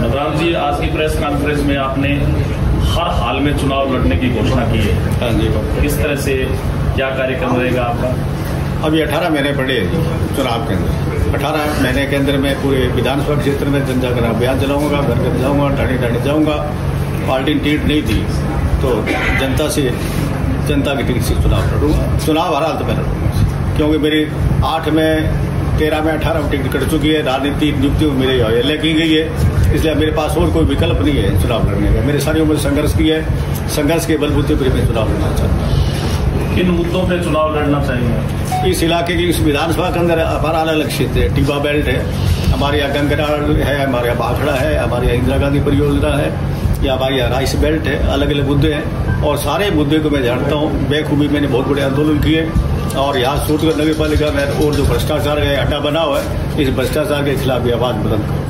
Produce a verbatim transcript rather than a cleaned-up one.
राम जी, आज की press conference में आपने हर हाल में चुनाव लड़ने की घोषणा की है। हाँ जी। किस तरह से क्या कार्यक्रम रहेगा आपका? अभी अठारह महीने पड़े चुनाव के अंदर। अठारह महीने के अंदर मैं पूरे विधानसभा क्षेत्र में जन जागरण अभियान चलाऊंगा, घर घर जाऊंगा, ठाणे ठाणे जाऊंगा। पार्टी टिकट नहीं दी तो जनता से जनता की टिकट से चुनाव लड़ूंगा। चुनाव हर हाल तो मैं लड़ूंगा, क्योंकि मेरी आठ में तेरह में अठारह में टिकट कट चुकी है। राजनीति नियुक्ति में मेरी हौले की गई है, इसलिए मेरे पास और कोई विकल्प नहीं है चुनाव लड़ने का। मेरे सारी उम्र संघर्ष की है, संघर्ष के बलबूते पर मैं चुनाव लड़ना चाहता हूँ। किन मुद्दों पे चुनाव लड़ना चाहिए? इस इलाके की, इस विधानसभा के अंदर हमारा अलग अलग क्षेत्र है। टिब्बा बेल्ट है, हमारे यहाँ गंगरा है, हमारे यहाँ बाखड़ा है, हमारे यहाँ इंदिरा गांधी परियोजना है, या हमारे यहाँ राइस बेल्ट है। अलग अलग मुद्दे हैं और सारे मुद्दे को मैं जानता हूँ। बेखूबी मैंने बहुत बड़े आंदोलन किए और यहाँ सूटगढ़ नगर पालिका में और जो भ्रष्टाचार का अड्डा बना हुआ है, इस भ्रष्टाचार के खिलाफ भी आवाज बुलंद करूँ।